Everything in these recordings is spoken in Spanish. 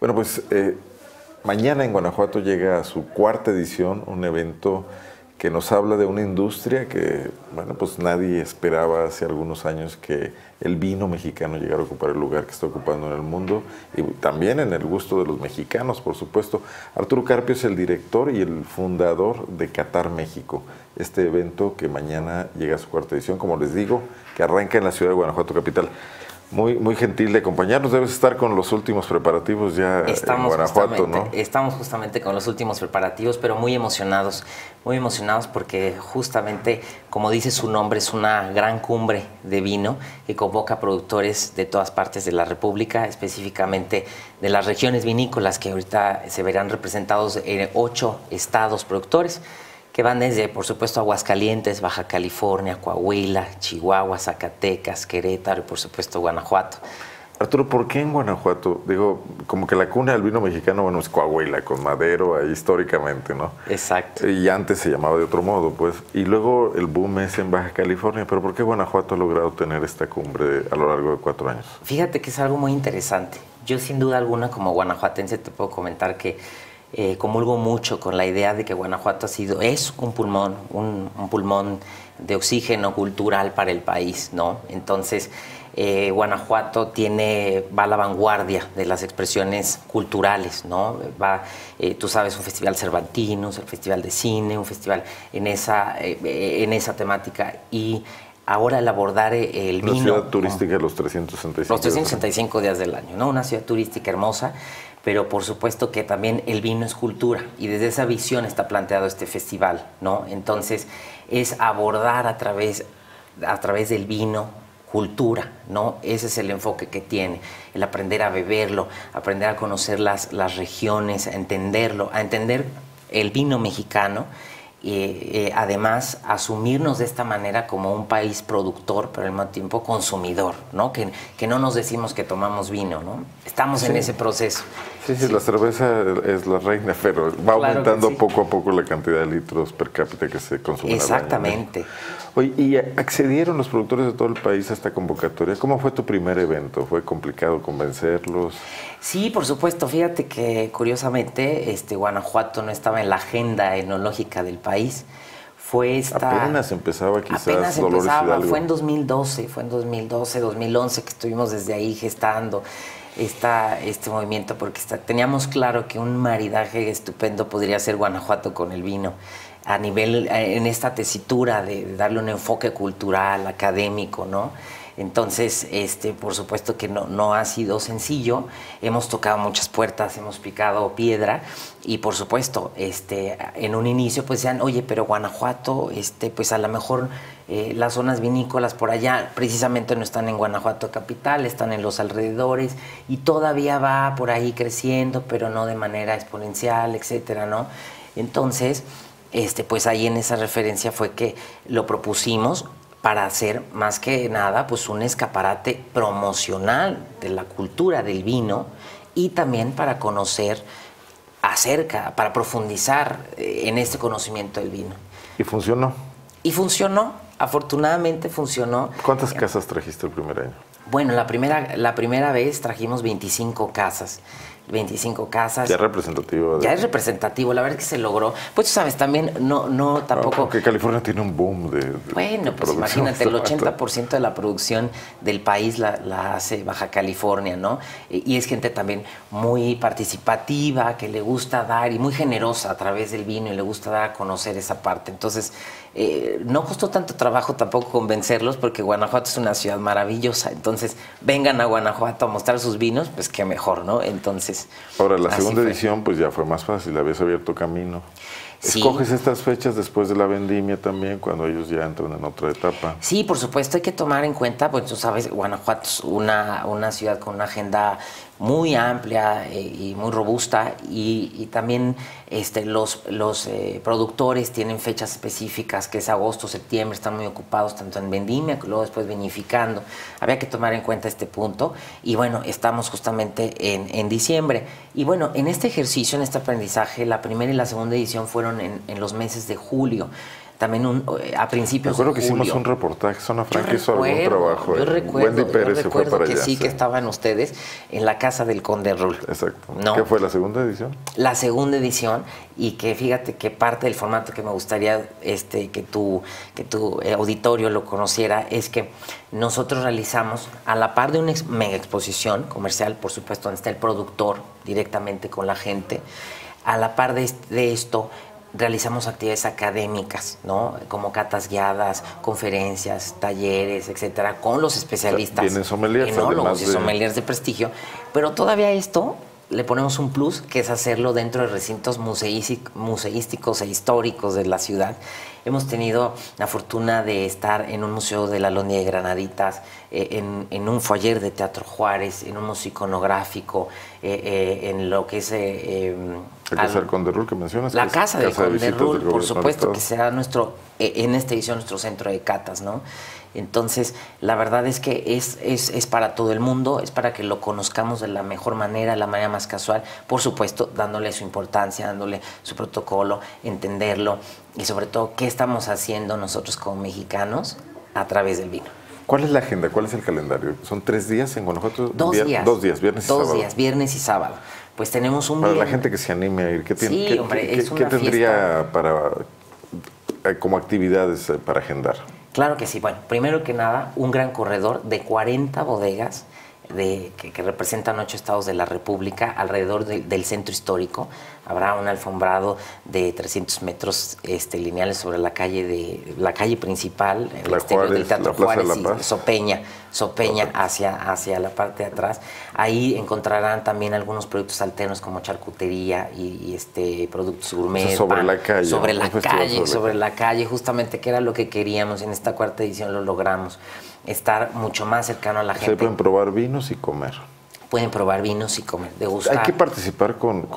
Bueno, pues mañana en Guanajuato llega a su cuarta edición, un evento que nos habla de una industria que, bueno, pues nadie esperaba hace algunos años que el vino mexicano llegara a ocupar el lugar que está ocupando en el mundo y también en el gusto de los mexicanos, por supuesto. Arturo Carpio es el director y el fundador de Catar México, este evento que mañana llega a su cuarta edición, como les digo, que arranca en la ciudad de Guanajuato capital. Muy gentil de acompañarnos. Debes estar con los últimos preparativos ya en Guanajuato, ¿no? Estamos justamente con los últimos preparativos, pero muy emocionados porque justamente, como dice su nombre, es una gran cumbre de vino que convoca productores de todas partes de la República, específicamente de las regiones vinícolas que ahorita se verán representados en 8 estados productores, que van desde, por supuesto, Aguascalientes, Baja California, Coahuila, Chihuahua, Zacatecas, Querétaro y, por supuesto, Guanajuato. Arturo, ¿por qué en Guanajuato? Digo, como que la cuna del vino mexicano, bueno, es Coahuila, con Madero, ahí históricamente, ¿no? Exacto. Y antes se llamaba de otro modo, pues. Y luego el boom es en Baja California. ¿Pero por qué Guanajuato ha logrado tener esta cumbre a lo largo de 4 años? Fíjate que es algo muy interesante. Yo, sin duda alguna, como guanajuatense, te puedo comentar que comulgo mucho con la idea de que Guanajuato es un pulmón de oxígeno cultural para el país, ¿no? Entonces, Guanajuato va a la vanguardia de las expresiones culturales, ¿no? Tú sabes, un festival Cervantinos, el festival de cine, un festival en esa temática, y ahora el abordar el vino... Una ciudad turística los 365 Los 365 días del año, ¿no? Una ciudad turística hermosa, pero por supuesto que también el vino es cultura, y desde esa visión está planteado este festival, ¿no? Entonces, es abordar a través del vino cultura, ¿no? Ese es el enfoque que tiene, el aprender a beberlo, aprender a conocer las regiones, a entender el vino mexicano. Además, asumirnos de esta manera como un país productor, pero al mismo tiempo consumidor, ¿no? Que no nos decimos que tomamos vino, ¿no? Estamos en ese proceso. Sí, la cerveza es la reina, pero va aumentando poco a poco la cantidad de litros per cápita que se consume. Exactamente. Al año. Oye, ¿y accedieron los productores de todo el país a esta convocatoria? ¿Cómo fue tu primer evento? ¿Fue complicado convencerlos? Sí, por supuesto. Fíjate que, curiosamente, Guanajuato no estaba en la agenda enológica del país. Apenas empezaba quizás Dolores Hidalgo. Fue en 2012, 2011 que estuvimos desde ahí gestando este movimiento, porque teníamos claro que un maridaje estupendo podría ser Guanajuato con el vino, en esta tesitura de darle un enfoque cultural, académico, ¿no? Entonces, por supuesto que no ha sido sencillo. Hemos tocado muchas puertas, hemos picado piedra, y por supuesto, en un inicio pues decían, oye, pero Guanajuato, pues a lo mejor las zonas vinícolas por allá precisamente no están en Guanajuato capital, están en los alrededores, y todavía va por ahí creciendo, pero no de manera exponencial, etcétera, ¿no? Entonces, pues ahí en esa referencia fue que lo propusimos, para hacer más que nada pues un escaparate promocional de la cultura del vino, y también para conocer para profundizar en este conocimiento del vino. ¿Y funcionó? Y funcionó, afortunadamente funcionó. ¿Cuántas casas trajiste el primer año? Bueno, la primera vez trajimos 25 casas. 25 casas. Ya es representativo. Ya es representativo, la verdad es que se logró. Pues tú sabes, también no tampoco... Porque California tiene un boom de Bueno, pues imagínate, el 80% de la producción del país la hace Baja California, ¿no? Y es gente también muy participativa, que le gusta dar, y muy generosa a través del vino, y le gusta dar a conocer esa parte. Entonces, no costó tanto trabajo tampoco convencerlos, porque Guanajuato es una ciudad maravillosa. Entonces, vengan a Guanajuato a mostrar sus vinos, pues qué mejor, ¿no? Entonces... Ahora, la segunda edición pues ya fue más fácil, habías abierto camino. Sí. ¿Escoges estas fechas después de la vendimia también, cuando ellos ya entran en otra etapa? Sí, por supuesto, hay que tomar en cuenta, pues tú sabes, Guanajuato es una ciudad con una agenda muy amplia y muy robusta, y también los productores tienen fechas específicas, que es agosto, septiembre, están muy ocupados tanto en vendimia, que luego después vinificando. Había que tomar en cuenta este punto, y bueno, estamos justamente en diciembre. Y bueno, en este ejercicio, en este aprendizaje, la primera y la segunda edición fueron en los meses de julio. también a principios Me acuerdo de que julio. hicimos un reportaje, Zona Franca hizo algún trabajo. Yo Wendy Pérez se fue para que allá. sí, que estaban ustedes en la casa del Conde Rull. Exacto. ¿No? ¿Qué fue la segunda edición? La segunda edición, y que fíjate que parte del formato que me gustaría que tu auditorio lo conociera es que nosotros realizamos, a la par de una mega exposición comercial, por supuesto, donde está el productor directamente con la gente, a la par de esto realizamos actividades académicas, ¿no? Como catas guiadas, conferencias, talleres, etcétera, con los especialistas, vienen sommeliers, enólogos y sommeliers de prestigio, pero todavía esto le ponemos un plus, que es hacerlo dentro de recintos museísticos e históricos de la ciudad. Hemos tenido la fortuna de estar en un museo de la Lóndiga de Granaditas, en un foyer de Teatro Juárez, en un museo iconográfico, en lo que es... La casa del Conde Rull que mencionas. La casa del Conde Rull, por supuesto, del que será en esta edición nuestro centro de catas, ¿no? Entonces, la verdad es que es para todo el mundo, es para que lo conozcamos de la mejor manera, la manera más casual, por supuesto, dándole su importancia, dándole su protocolo, entenderlo y sobre todo qué estamos haciendo nosotros como mexicanos a través del vino. ¿Cuál es la agenda? ¿Cuál es el calendario? ¿Son 3 días en Guanajuato? 2 días. 2 días, viernes y sábado. 2 días, viernes y sábado. Pues tenemos un... Para la gente que se anime a ir, ¿qué fiesta. tendría como actividades para agendar? Claro que sí. Bueno, primero que nada, un gran corredor de 40 bodegas que representan 8 estados de la República alrededor del centro histórico. Habrá un alfombrado de 300 metros lineales sobre la calle principal, el exterior del Teatro Juárez y Sopeña hacia la parte de atrás. Ahí encontrarán también algunos productos alternos como charcutería y productos gourmet. O sea, sobre la calle. Sobre la calle, justamente, que era lo que queríamos. En esta 4ª edición lo logramos. Estar mucho más cercano a la gente. Se pueden probar vinos y comer. Pueden probar vinos y comer, degustar. ¿Hay que participar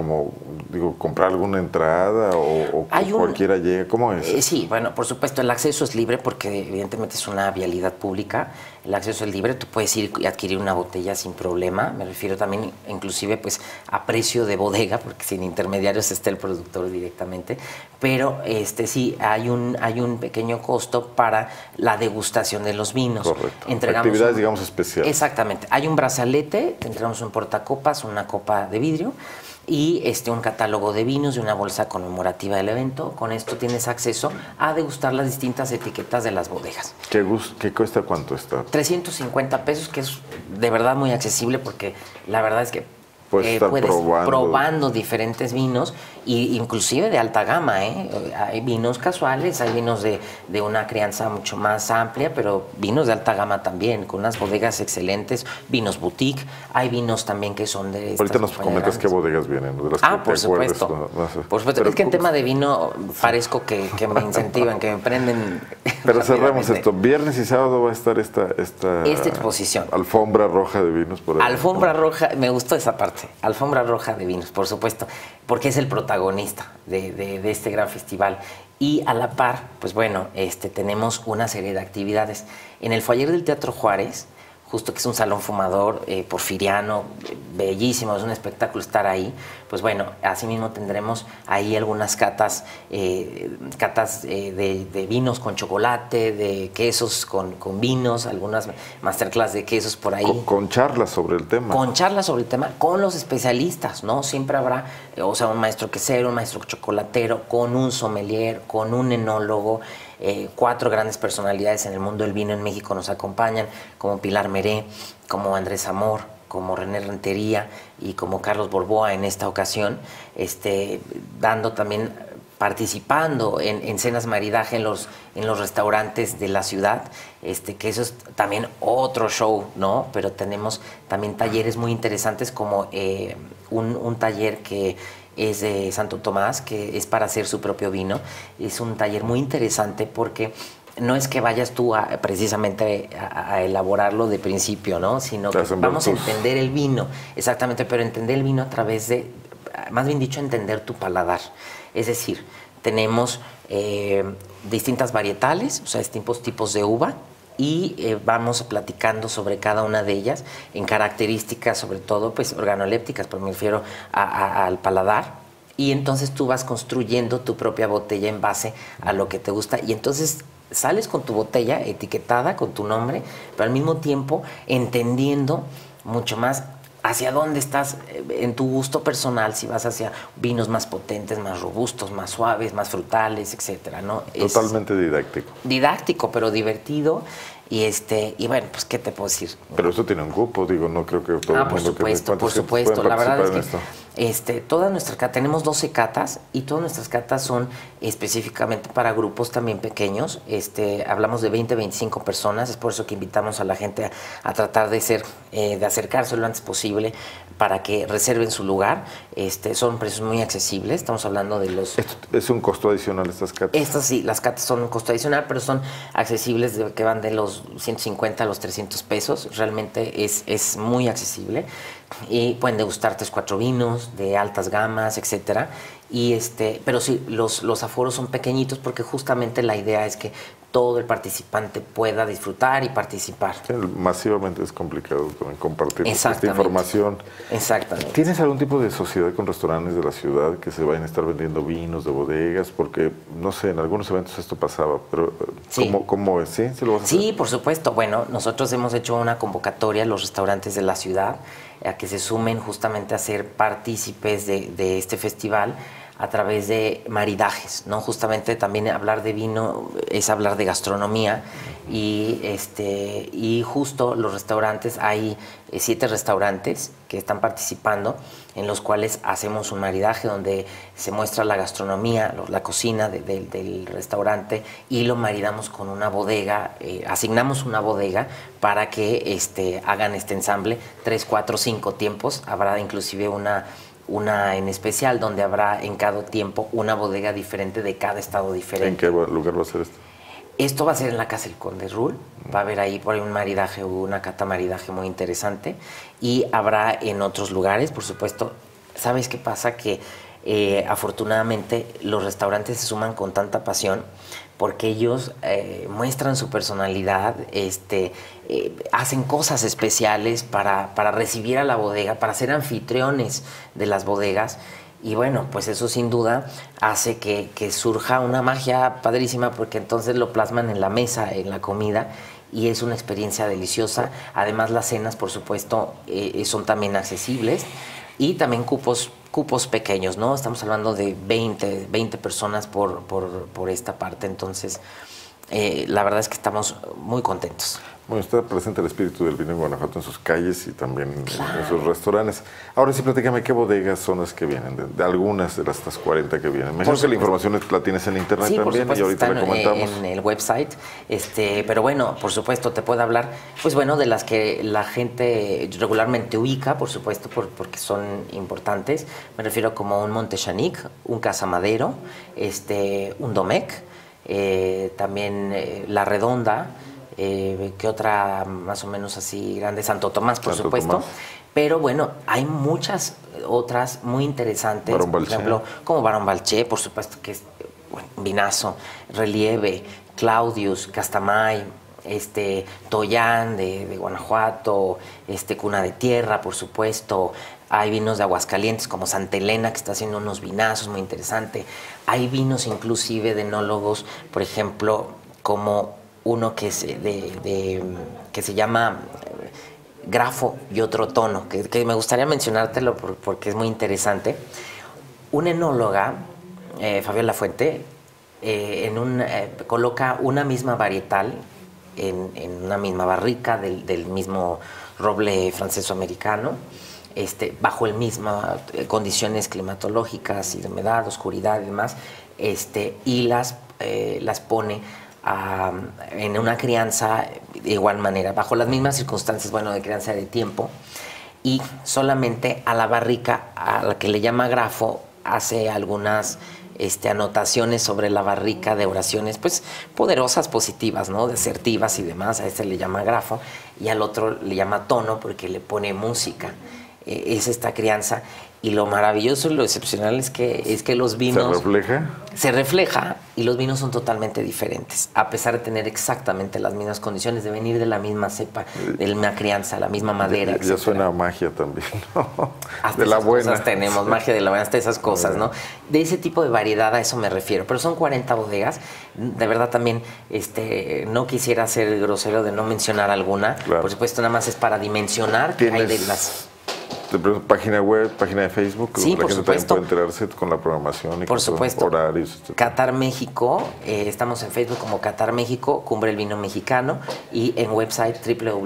comprar alguna entrada o cualquiera llega? ¿Cómo es? Sí, bueno, por supuesto, el acceso es libre porque evidentemente es una vialidad pública. El acceso es libre, tú puedes ir y adquirir una botella sin problema. Me refiero también, inclusive, pues a precio de bodega, porque sin intermediarios está el productor directamente. Pero sí, hay un pequeño costo para la degustación de los vinos. Correcto. Entregamos actividades, digamos, especiales. Exactamente. Hay un brazalete, te entregamos un portacopas, una copa de vidrio y un catálogo de vinos y una bolsa conmemorativa del evento. Con esto tienes acceso a degustar las distintas etiquetas de las bodegas. ¿Qué cuesta? ¿Cuánto está? 350 pesos, que es de verdad muy accesible porque la verdad es que puedes probando diferentes vinos, y inclusive de alta gama, Hay vinos casuales, hay vinos de una crianza mucho más amplia, pero vinos de alta gama también, con unas bodegas excelentes, vinos boutique, hay vinos también que son de... Ahorita nos comentas qué bodegas vienen, de las que por supuesto. Por supuesto. Pero es que en tema de vino parezco que me incentivan, que me prenden... Pero cerramos esto. Viernes y sábado va a estar esta exposición. Alfombra roja de vinos. Por ahí. Alfombra roja, me gustó esa parte. Alfombra roja de vinos, por supuesto, porque es el protagonista de este gran festival. Y a la par, pues bueno, tenemos una serie de actividades. En el foyer del Teatro Juárez, justo que es un salón fumador porfiriano, bellísimo, es un espectáculo estar ahí. Pues bueno, asimismo tendremos ahí algunas catas de vinos con chocolate, de quesos con vinos, algunas masterclass de quesos por ahí. Con charlas sobre el tema. Con charlas sobre el tema, con los especialistas, ¿no? Siempre habrá, un maestro quesero, un maestro chocolatero, con un sommelier, con un enólogo. 4 grandes personalidades en el mundo del vino en México nos acompañan, como Pilar Meré, como Andrés Amor, como René Rentería y como Carlos Borboa en esta ocasión, dando también, participando en cenas maridaje en los restaurantes de la ciudad, que eso es también otro show, ¿no? Pero tenemos también talleres muy interesantes como un taller que es de Santo Tomás, que es para hacer su propio vino. Es un taller muy interesante porque no es que vayas tú precisamente a elaborarlo de principio, ¿no? Sino que vamos a entender el vino, exactamente, pero entender el vino a través de, más bien dicho, entender tu paladar. Es decir, tenemos distintas varietales, o sea, tipos de uva, y vamos platicando sobre cada una de ellas en características, sobre todo, pues organolépticas, pero me refiero al paladar, y entonces tú vas construyendo tu propia botella en base a lo que te gusta y entonces sales con tu botella etiquetada con tu nombre, pero al mismo tiempo entendiendo mucho más hacia dónde estás en tu gusto personal, si vas hacia vinos más potentes, más robustos, más suaves, más frutales, etcétera, ¿no? Totalmente didáctico. Didáctico, pero divertido. Y bueno, pues qué te puedo decir. Pero eso tiene un cupo, digo, no creo que todo el mundo por supuesto. La verdad es que todas nuestras tenemos 12 catas y todas nuestras catas son específicamente para grupos también pequeños. Hablamos de 20, 25 personas, es por eso que invitamos a la gente a tratar de acercarse lo antes posible para que reserven su lugar. Son precios muy accesibles, estamos hablando de los... ¿Es un costo adicional estas catas? Estas sí, las catas son un costo adicional, pero son accesibles, que van de los 150 a los 300 pesos. Realmente es muy accesible y pueden degustar 3, 4 vinos de altas gamas, etcétera. Pero sí, los aforos son pequeñitos porque justamente la idea es que todo el participante pueda disfrutar y participar. Sí, masivamente es complicado también compartir esta información. Exactamente. ¿Tienes algún tipo de sociedad con restaurantes de la ciudad que se vayan a estar vendiendo vinos de bodegas? Porque, no sé, en algunos eventos esto pasaba, pero sí. ¿cómo es? ¿Sí? ¿Sí lo vas a hacer? Sí, por supuesto. Bueno, nosotros hemos hecho una convocatoria a los restaurantes de la ciudad a que se sumen justamente a ser partícipes de este festival a través de maridajes, ¿no? Justamente también hablar de vino es hablar de gastronomía y justo los restaurantes, hay 7 restaurantes que están participando en los cuales hacemos un maridaje donde se muestra la gastronomía, la cocina del restaurante y lo maridamos con una bodega, asignamos una bodega para que hagan este ensamble, 3, 4, 5 tiempos, habrá inclusive una en especial donde habrá en cada tiempo una bodega diferente de cada estado diferente. ¿En qué lugar va a ser esto? Esto va a ser en la Casa del Conde Rull. Va a haber ahí por ahí un maridaje o una cata maridaje muy interesante y habrá en otros lugares, por supuesto. ¿Sabes qué pasa? Que afortunadamente los restaurantes se suman con tanta pasión porque ellos muestran su personalidad, hacen cosas especiales para recibir a la bodega, para ser anfitriones de las bodegas. Y bueno, pues eso sin duda hace que surja una magia padrísima porque entonces lo plasman en la mesa, en la comida, y es una experiencia deliciosa. Además, las cenas, por supuesto, son también accesibles y también cupos pequeños, ¿no? Estamos hablando de 20 personas por esta parte, entonces la verdad es que estamos muy contentos. Bueno, está presente el espíritu del vino en Guanajuato en sus calles y también en sus restaurantes. Ahora sí, platícame, ¿qué bodegas son las que vienen? De algunas de estas 40 que vienen. Me imagino que la información la tienes en internet sí, también y ahorita la comentamos. En el website, pero bueno, por supuesto, te puedo hablar, pues bueno, de las que la gente regularmente ubica, por supuesto, porque son importantes. Me refiero como un Montechanic, un Casa Madero, un Domecq, también La Redonda, que otra más o menos así grande, Santo Tomás, por supuesto. Pero bueno, hay muchas otras muy interesantes, por ejemplo, como Barón Balché, por supuesto que es vinazo, Relieve, Claudius, Castamay, Toyán de Guanajuato, Cuna de Tierra, por supuesto. Hay vinos de Aguascalientes como Santa Elena, que está haciendo unos vinazos muy interesantes. Hay vinos inclusive de enólogos, por ejemplo, como uno que se llama Grafo y otro tono, que me gustaría mencionártelo porque es muy interesante. Una enóloga, Fabiola Fuente, coloca una misma varietal en una misma barrica del mismo roble francés-americano, bajo el mismas condiciones climatológicas y de humedad, oscuridad y demás, y las pone en una crianza de igual manera, bajo las mismas circunstancias, bueno, de crianza de tiempo, y solamente a la barrica, a la que le llama grafo, hace algunas anotaciones sobre la barrica de oraciones, pues poderosas, positivas, ¿no? Desertivas y demás. A este le llama grafo y al otro le llama tono porque le pone música. es esta crianza. Y lo maravilloso y lo excepcional es que los vinos... ¿Se refleja? Se refleja y los vinos son totalmente diferentes, a pesar de tener exactamente las mismas condiciones, de venir de la misma cepa, de la misma crianza, la misma madera, Ya suena a magia también, ¿no? Hasta de la esas buena. cosas tenemos, magia de la buena, hasta esas cosas, ¿no? De ese tipo de variedad, a eso me refiero. Pero son 40 bodegas. De verdad también no quisiera ser grosero de no mencionar alguna. Claro. Por supuesto, nada más es para dimensionar que hay de las... Te pregunto, página web, página de Facebook, Sí, la por gente supuesto. también puede enterarse con la programación y Por con supuesto. horarios. Qatar México, estamos en Facebook como Qatar México, Cumbre el Vino Mexicano, y en website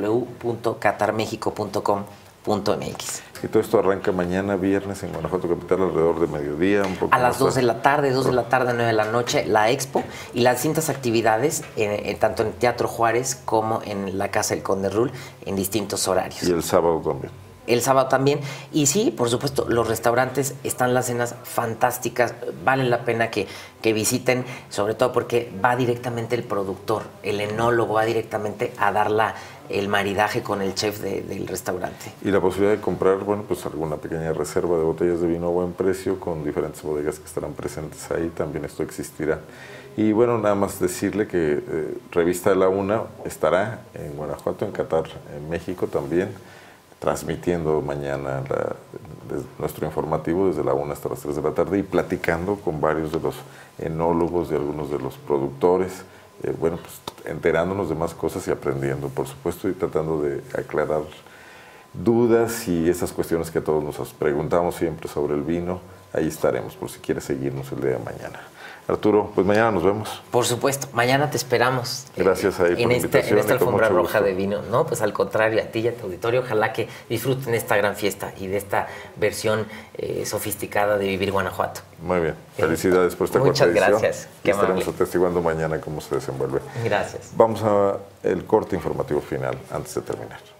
www.qatarmexico.com.mx. Y todo esto arranca mañana, viernes, en Guanajuato Capital, alrededor de mediodía. Un poco A las más 2 de la tarde, 2 de la tarde, 9 de la noche, la expo y las distintas actividades, tanto en Teatro Juárez como en la Casa del Conde Rull, en distintos horarios. Y el sábado también. El sábado también. Y sí, por supuesto, los restaurantes, están las cenas fantásticas. Vale la pena que visiten, sobre todo porque va directamente el productor, el enólogo, va directamente a dar el maridaje con el chef del restaurante. Y la posibilidad de comprar, bueno, pues alguna pequeña reserva de botellas de vino a buen precio con diferentes bodegas que estarán presentes ahí, también esto existirá. Y bueno, nada más decirle que Revista de la Una estará en Guanajuato, en Qatar, en México también, transmitiendo mañana nuestro informativo desde la 1 hasta las 3 de la tarde y platicando con varios de los enólogos y algunos de los productores, bueno, pues enterándonos de más cosas y aprendiendo, por supuesto, y tratando de aclarar dudas y esas cuestiones que todos nos preguntamos siempre sobre el vino. Ahí estaremos, por si quieres seguirnos el día de mañana. Arturo, pues mañana nos vemos. Por supuesto, mañana te esperamos. Gracias ahí por la invitación. En esta alfombra roja gusto. de vino. No, pues al contrario, a ti y a tu auditorio, ojalá que disfruten esta gran fiesta y de esta versión sofisticada de Vivir Guanajuato. Muy bien, felicidades por esta Muchas cuarta edición. gracias. Y estaremos atestiguando mañana cómo se desenvuelve. Gracias. Vamos a el corte informativo final antes de terminar.